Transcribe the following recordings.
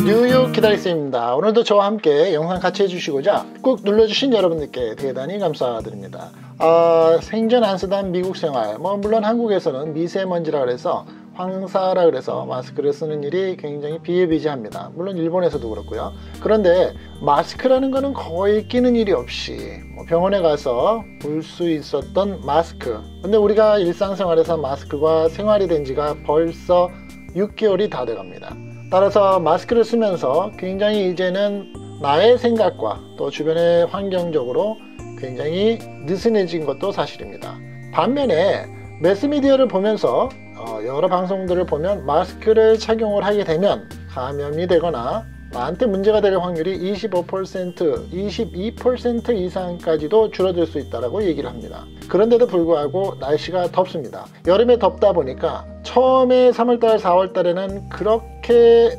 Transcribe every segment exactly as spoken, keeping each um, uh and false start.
뉴욕 기다리쌤입니다. 오늘도 저와 함께 영상 같이 해주시고자 꾹 눌러주신 여러분들께 대단히 감사드립니다. 아, 생전 안 쓰던 미국 생활, 뭐 물론 한국에서는 미세먼지라 그래서 황사라 그래서 마스크를 쓰는 일이 굉장히 비일비재합니다. 물론 일본에서도 그렇고요. 그런데 마스크라는 거는 거의 끼는 일이 없이 뭐 병원에 가서 볼 수 있었던 마스크. 근데 우리가 일상생활에서 마스크가 생활이 된 지가 벌써 육 개월이 다 돼갑니다. 따라서 마스크를 쓰면서 굉장히 이제는 나의 생각과 또 주변의 환경적으로 굉장히 느슨해진 것도 사실입니다. 반면에 매스미디어를 보면서 어, 여러 방송들을 보면 마스크를 착용을 하게 되면 감염이 되거나 나한테 문제가 될 확률이 이십오 퍼센트, 이십이 퍼센트 이상까지도 줄어들 수 있다고 얘기를 합니다. 그런데도 불구하고 날씨가 덥습니다. 여름에 덥다 보니까 처음에 삼월달, 사월달에는 그렇게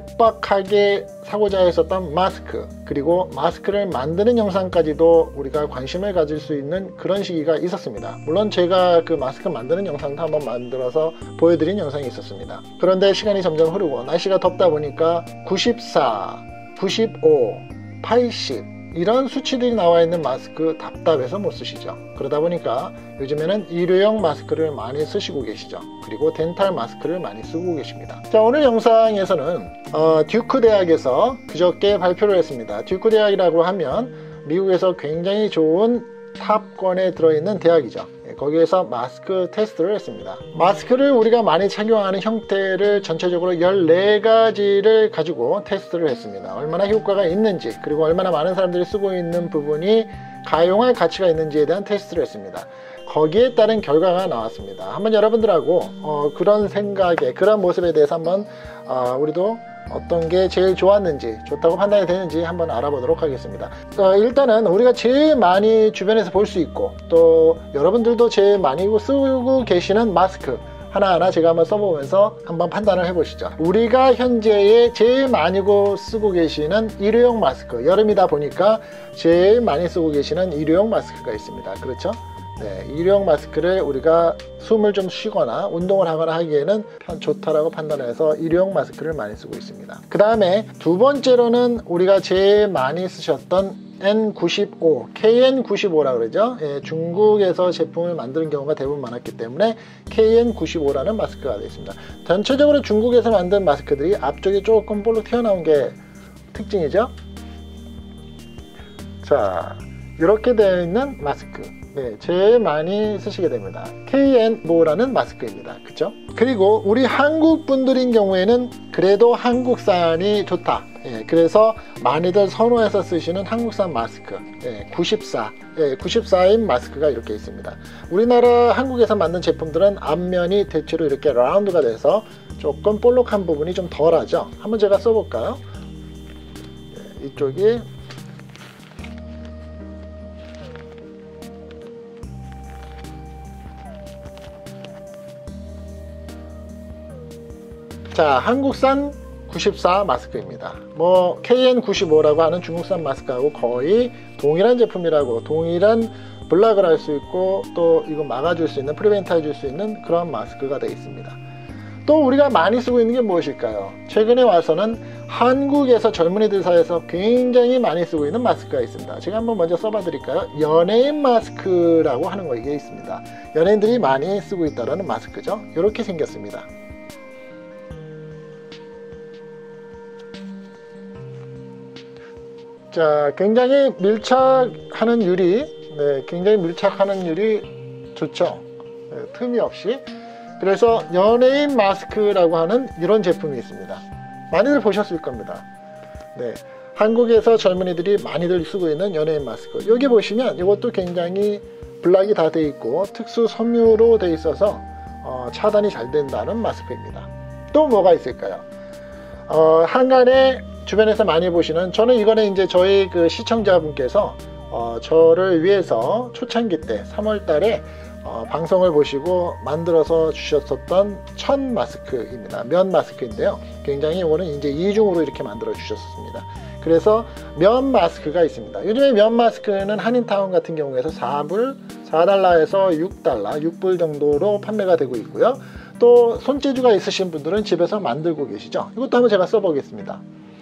급박하게 사고자 했었던 마스크, 그리고 마스크를 만드는 영상까지도 우리가 관심을 가질 수 있는 그런 시기가 있었습니다. 물론 제가 그 마스크 만드는 영상도 한번 만들어서 보여드린 영상이 있었습니다. 그런데 시간이 점점 흐르고 날씨가 덥다 보니까 구십사, 구십오, 팔십 이런 수치들이 나와 있는 마스크 답답해서 못 쓰시죠. 그러다 보니까 요즘에는 일회용 마스크를 많이 쓰시고 계시죠. 그리고 덴탈 마스크를 많이 쓰고 계십니다. 자, 오늘 영상에서는 어, 듀크 대학에서 그저께 발표를 했습니다. 듀크 대학이라고 하면 미국에서 굉장히 좋은 탑권에 들어있는 대학이죠. 거기에서 마스크 테스트를 했습니다. 마스크를 우리가 많이 착용하는 형태를 전체적으로 열네 가지를 가지고 테스트를 했습니다. 얼마나 효과가 있는지, 그리고 얼마나 많은 사람들이 쓰고 있는 부분이 가용할 가치가 있는지에 대한 테스트를 했습니다. 거기에 따른 결과가 나왔습니다. 한번 여러분들하고 어, 그런 생각에, 그런 모습에 대해서 한번 어, 우리도 어떤 게 제일 좋았는지, 좋다고 판단이 되는지 한번 알아보도록 하겠습니다. 어, 일단은 우리가 제일 많이 주변에서 볼 수 있고 또 여러분들도 제일 많이 쓰고 계시는 마스크 하나하나 제가 한번 써보면서 한번 판단을 해보시죠. 우리가 현재에 제일 많이 쓰고 계시는 일회용 마스크, 여름이다 보니까 제일 많이 쓰고 계시는 일회용 마스크가 있습니다. 그렇죠? 네, 일회용 마스크를 우리가 숨을 좀 쉬거나 운동을 하거나 하기에는 좋다라고 판단해서 일회용 마스크를 많이 쓰고 있습니다. 그 다음에 두 번째로는 우리가 제일 많이 쓰셨던 엔 구십오, 케이엔 구십오라 그러죠. 예, 중국에서 제품을 만드는 경우가 대부분 많았기 때문에 케이엔 구십오라는 마스크가 되어 있습니다. 전체적으로 중국에서 만든 마스크들이 앞쪽에 조금 볼록 튀어나온 게 특징이죠. 자, 이렇게 되어 있는 마스크, 네, 제일 많이 쓰시게 됩니다. 케이엔 구십오라는 마스크입니다. 그쵸? 그리고 우리 한국 분들인 경우에는 그래도 한국산이 좋다. 예, 그래서 많이들 선호해서 쓰시는 한국산 마스크, 예, 구십사, 예, 구십사인 마스크가 이렇게 있습니다. 우리나라 한국에서 만든 제품들은 앞면이 대체로 이렇게 라운드가 돼서 조금 볼록한 부분이 좀 덜하죠. 한번 제가 써볼까요? 예, 이쪽이 자, 한국산 구십사 마스크입니다. 뭐 케이엔 구십오라고 하는 중국산 마스크하고 거의 동일한 제품이라고, 동일한 블락을 할 수 있고 또 이거 막아줄 수 있는, 프리벤트 해줄 수 있는 그런 마스크가 되어 있습니다. 또 우리가 많이 쓰고 있는 게 무엇일까요? 최근에 와서는 한국에서 젊은이들 사이에서 굉장히 많이 쓰고 있는 마스크가 있습니다. 제가 한번 먼저 써봐 드릴까요? 연예인 마스크라고 하는 거, 이게 있습니다. 연예인들이 많이 쓰고 있다는 마스크죠. 이렇게 생겼습니다. 자, 굉장히 밀착하는 유리, 네, 굉장히 밀착하는 유리 좋죠. 네, 틈이 없이. 그래서 연예인 마스크라고 하는 이런 제품이 있습니다. 많이들 보셨을 겁니다. 네, 한국에서 젊은이들이 많이들 쓰고 있는 연예인 마스크. 여기 보시면 이것도 굉장히 블락이 다 되어 있고 특수 섬유로 되어 있어서 어, 차단이 잘 된다는 마스크입니다. 또 뭐가 있을까요? 어, 한간에 주변에서 많이 보시는, 저는 이거는 이제 저희 그 시청자분께서 어, 저를 위해서 초창기 때 삼월 달에 어, 방송을 보시고 만들어서 주셨었던 천 마스크입니다. 면 마스크인데요. 굉장히 이거는 이제 이중으로 이렇게 만들어 주셨습니다. 그래서 면 마스크가 있습니다. 요즘에 면 마스크는 한인타운 같은 경우에서 사 불, 사 달러에서 육 달러, 육 불 정도로 판매가 되고 있고요. 또 손재주가 있으신 분들은 집에서 만들고 계시죠. 이것도 한번 제가 써보겠습니다.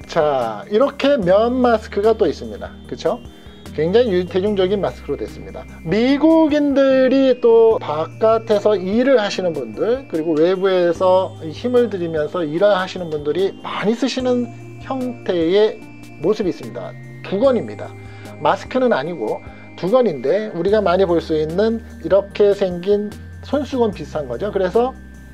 자, 이렇게 면 마스크가 또 있습니다. 그쵸? 굉장히 대중적인 마스크로 됐습니다. 미국인들이 또 바깥에서 일을 하시는 분들, 그리고 외부에서 힘을 들이면서 일을 하시는 분들이 많이 쓰시는 형태의 모습이 있습니다. 두건입니다. 마스크는 아니고 두건인데 우리가 많이 볼 수 있는 이렇게 생긴 손수건 비슷한 거죠. 그래서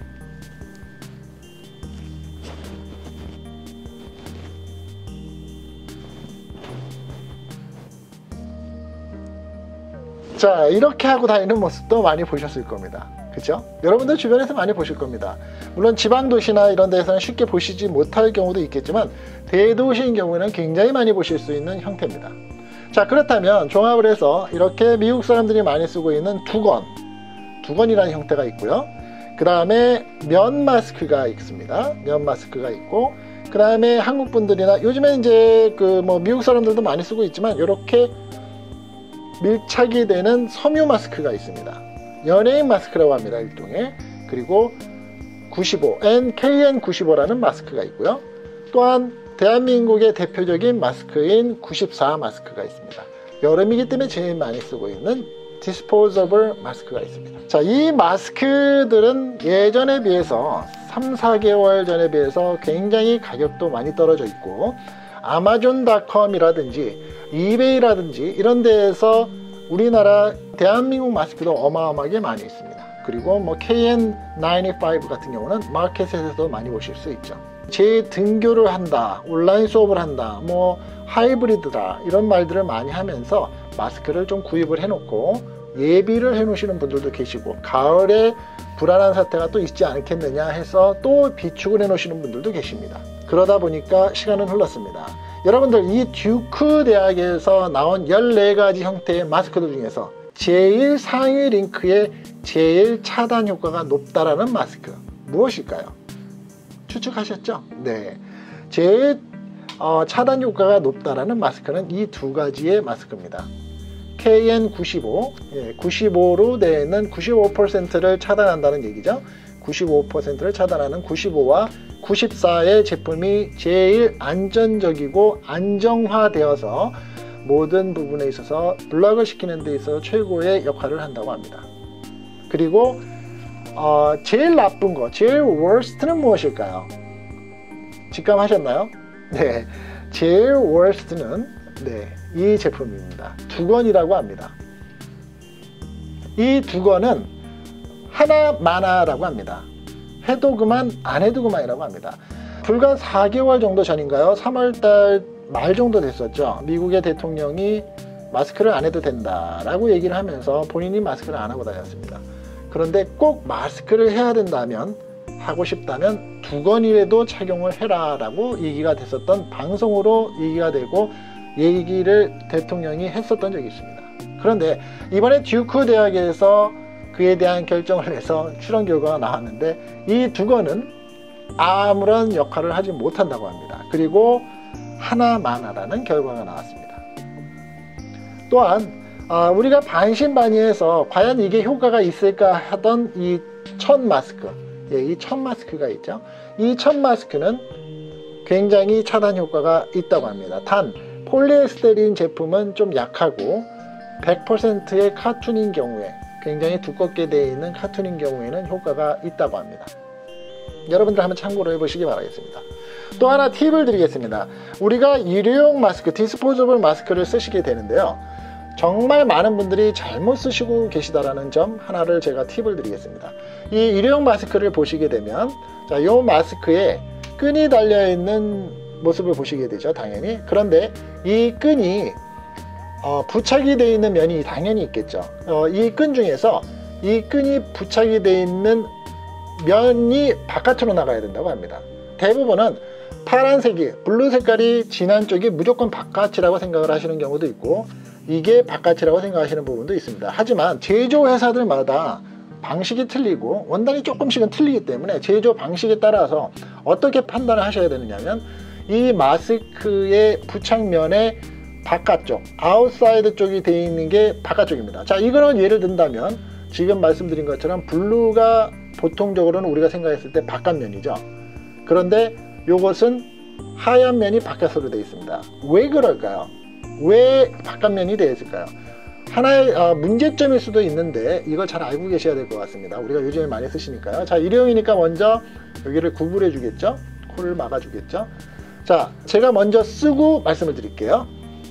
자, 이렇게 하고 다니는 모습도 많이 보셨을 겁니다. 그쵸? 여러분들 주변에서 많이 보실 겁니다. 물론 지방도시나 이런 데서는 쉽게 보시지 못할 경우도 있겠지만 대도시인 경우에는 굉장히 많이 보실 수 있는 형태입니다. 자, 그렇다면 종합을 해서 이렇게 미국 사람들이 많이 쓰고 있는 두건, 두건이라는 형태가 있고요. 그 다음에 면 마스크가 있습니다. 면 마스크가 있고, 그 다음에 한국 분들이나 요즘에 이제 그 뭐 미국 사람들도 많이 쓰고 있지만 이렇게 밀착이 되는 섬유 마스크가 있습니다. 연예인 마스크라고 합니다. 일종의. 그리고 구십오, 엔 케이 엔 구십오라는 마스크가 있고요. 또한 대한민국의 대표적인 마스크인 구십사 마스크가 있습니다. 여름이기 때문에 제일 많이 쓰고 있는 디스포저블 마스크가 있습니다. 자, 이 마스크들은 예전에 비해서 삼, 사 개월 전에 비해서 굉장히 가격도 많이 떨어져 있고, 아마존 닷컴이라든지 이베이라든지 이런 데에서 우리나라 대한민국 마스크도 어마어마하게 많이 있습니다. 그리고 뭐 케이 엔 구십오 같은 경우는 마켓에서도 많이 보실 수 있죠. 재등교를 한다, 온라인 수업을 한다, 뭐 하이브리드다, 이런 말들을 많이 하면서 마스크를 좀 구입을 해놓고 예비를 해 놓으시는 분들도 계시고, 가을에 불안한 사태가 또 있지 않겠느냐 해서 또 비축을 해 놓으시는 분들도 계십니다. 그러다 보니까 시간은 흘렀습니다. 여러분들, 이 듀크 대학에서 나온 열네 가지 형태의 마스크들 중에서 제일 상위 링크에 제일 차단 효과가 높다라는 마스크 무엇일까요? 추측하셨죠? 네, 제일 어, 차단 효과가 높다라는 마스크는 이 두 가지의 마스크입니다. 케이 엔 구십오, 예, 구십오로 되어 있는 구십오 퍼센트를 차단한다는 얘기죠. 구십오 퍼센트를 차단하는 구십오와 구십사의 제품이 제일 안전적이고 안정화되어서 모든 부분에 있어서 블락을 시키는 데 있어서 최고의 역할을 한다고 합니다. 그리고 어, 제일 나쁜 거, 제일 worst는 무엇일까요? 직감하셨나요? 네, 제일 worst는 네, 이 제품입니다. 두건이라고 합니다. 이 두건은 하나마나라고 합니다. 해도 그만, 안 해도 그만이라고 합니다. 불과 사 개월 정도 전인가요? 삼월달 말 정도 됐었죠. 미국의 대통령이 마스크를 안 해도 된다라고 얘기를 하면서 본인이 마스크를 안 하고 다녔습니다. 그런데 꼭 마스크를 해야 된다면, 하고 싶다면 두건이라도 착용을 해라 라고 얘기가 됐었던, 방송으로 얘기가 되고 얘기를 대통령이 했었던 적이 있습니다. 그런데 이번에 듀크 대학에서 그에 대한 결정을 해서 실험 결과가 나왔는데 이 두건은 아무런 역할을 하지 못한다고 합니다. 그리고 하나마나라는 결과가 나왔습니다. 또한 어, 우리가 반신반의해서 과연 이게 효과가 있을까 하던 이 첫 마스크, 예, 이 첫 마스크가 있죠. 이 첫 마스크는 굉장히 차단 효과가 있다고 합니다. 단 폴리에스테린 제품은 좀 약하고 백 퍼센트의 카툰인 경우에, 굉장히 두껍게 되어 있는 카툰인 경우에는 효과가 있다고 합니다. 여러분들 한번 참고로 해보시기 바라겠습니다. 또 하나 팁을 드리겠습니다. 우리가 일회용 마스크, 디스포저블 마스크를 쓰시게 되는데요, 정말 많은 분들이 잘못 쓰시고 계시다라는 점 하나를 제가 팁을 드리겠습니다. 이 일회용 마스크를 보시게 되면, 자, 이 마스크에 끈이 달려있는 모습을 보시게 되죠, 당연히. 그런데 이 끈이 어, 부착이 되어 있는 면이 당연히 있겠죠. 어, 이 끈 중에서 이 끈이 부착이 되어 있는 면이 바깥으로 나가야 된다고 합니다. 대부분은 파란색이, 블루 색깔이 진한 쪽이 무조건 바깥이라고 생각을 하시는 경우도 있고, 이게 바깥이라고 생각하시는 부분도 있습니다. 하지만 제조회사들마다 방식이 틀리고 원단이 조금씩은 틀리기 때문에 제조 방식에 따라서 어떻게 판단을 하셔야 되느냐면, 이 마스크의 부착면의 바깥쪽, 아웃사이드 쪽이 되어 있는 게 바깥쪽입니다. 자, 이거는 예를 든다면 지금 말씀드린 것처럼 블루가 보통적으로는 우리가 생각했을 때 바깥면이죠. 그런데 요것은 하얀 면이 바깥으로 되어 있습니다. 왜 그럴까요? 왜 바깥면이 되어 있을까요? 하나의 어, 문제점일 수도 있는데 이걸 잘 알고 계셔야 될 것 같습니다. 우리가 요즘에 많이 쓰시니까요. 자, 일회용이니까 먼저 여기를 구부려 주겠죠? 코를 막아 주겠죠? 자, 제가 먼저 쓰고 말씀을 드릴게요.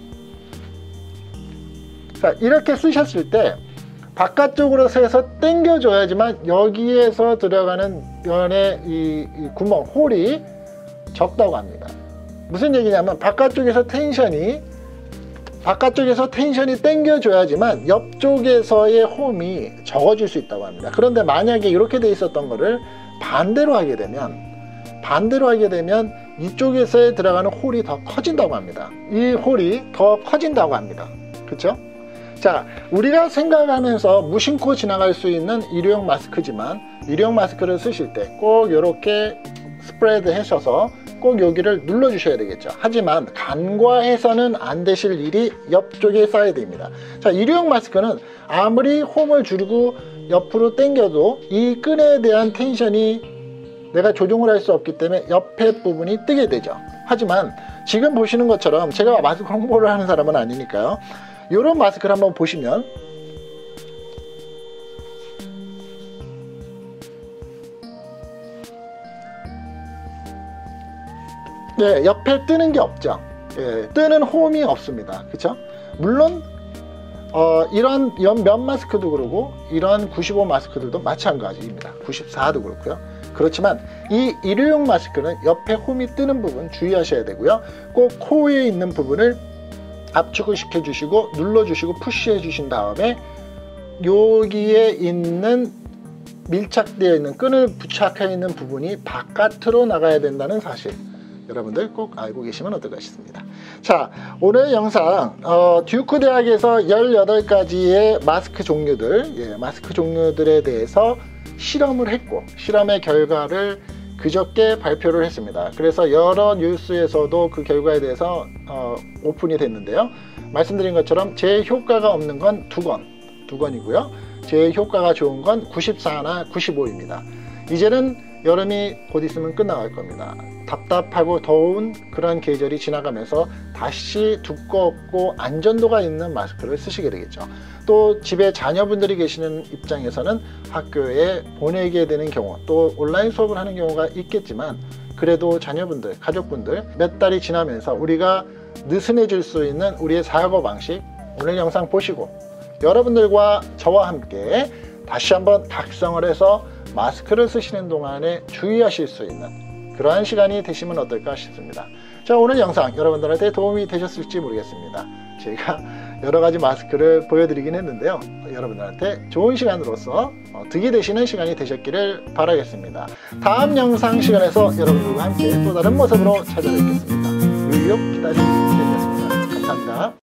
자, 이렇게 쓰셨을 때 바깥쪽으로 해서 당겨 줘야지만 여기에서 들어가는 면의 이, 이 구멍, 홀이 적다고 합니다. 무슨 얘기냐면 바깥쪽에서 텐션이 바깥쪽에서 텐션이 당겨줘야지만 옆쪽에서의 홈이 적어질 수 있다고 합니다. 그런데 만약에 이렇게 돼 있었던 거를 반대로 하게 되면 반대로 하게 되면 이쪽에서 들어가는 홀이 더 커진다고 합니다. 이 홀이 더 커진다고 합니다. 그렇죠? 자, 우리가 생각하면서 무심코 지나갈 수 있는 일회용 마스크지만 일회용 마스크를 쓰실 때 꼭 이렇게 스프레드 하셔서 꼭 여기를 눌러 주셔야 되겠죠. 하지만 간과해서는 안 되실 일이 옆쪽에 쌓여야 됩니다. 자, 일회용 마스크는 아무리 홈을 줄이고 옆으로 당겨도 이 끈에 대한 텐션이 내가 조정을 할 수 없기 때문에 옆에 부분이 뜨게 되죠. 하지만 지금 보시는 것처럼 제가 마스크 홍보를 하는 사람은 아니니까요. 이런 마스크를 한번 보시면 네, 옆에 뜨는 게 없죠. 예, 뜨는 홈이 없습니다. 그쵸? 물론 어, 이런 면 마스크도 그러고 이런 구십오 마스크들도 마찬가지입니다. 구십사도 그렇고요. 그렇지만 이 일회용 마스크는 옆에 홈이 뜨는 부분 주의하셔야 되고요. 꼭 코에 있는 부분을 압축을 시켜 주시고 눌러 주시고 푸시해 주신 다음에 여기에 있는 밀착되어 있는 끈을 부착해 있는 부분이 바깥으로 나가야 된다는 사실, 여러분들 꼭 알고 계시면 어떨까 싶습니다. 자, 오늘 영상 어, 듀크 대학에서 열여덟 가지의 마스크 종류들, 예, 마스크 종류들에 대해서 실험을 했고 실험의 결과를 그저께 발표를 했습니다. 그래서 여러 뉴스에서도 그 결과에 대해서 어, 오픈이 됐는데요. 말씀드린 것처럼 제일 효과가 없는 건 두 건, 두 건이고요. 제일 효과가 좋은 건 구십사나 구십오입니다. 이제는 여름이 곧 있으면 끝나갈 겁니다. 답답하고 더운 그런 계절이 지나가면서 다시 두껍고 안전도가 있는 마스크를 쓰시게 되겠죠. 또 집에 자녀분들이 계시는 입장에서는 학교에 보내게 되는 경우, 또 온라인 수업을 하는 경우가 있겠지만 그래도 자녀분들, 가족분들 몇 달이 지나면서 우리가 느슨해질 수 있는 우리의 사고방식, 오늘 영상 보시고 여러분들과 저와 함께 다시 한번 각성을 해서 마스크를 쓰시는 동안에 주의하실 수 있는 그러한 시간이 되시면 어떨까 싶습니다. 자, 오늘 영상 여러분들한테 도움이 되셨을지 모르겠습니다. 제가 여러가지 마스크를 보여드리긴 했는데요. 여러분들한테 좋은 시간으로서 득이 되시는 시간이 되셨기를 바라겠습니다. 다음 영상 시간에서 여러분들과 함께 또 다른 모습으로 찾아뵙겠습니다. 유유 기다리겠습니다. 감사합니다.